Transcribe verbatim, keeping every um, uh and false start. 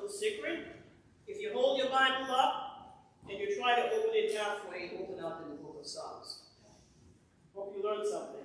little secret. If you hold your Bible up and you try to open it halfway, open up in the book of Psalms. Hope you learned something.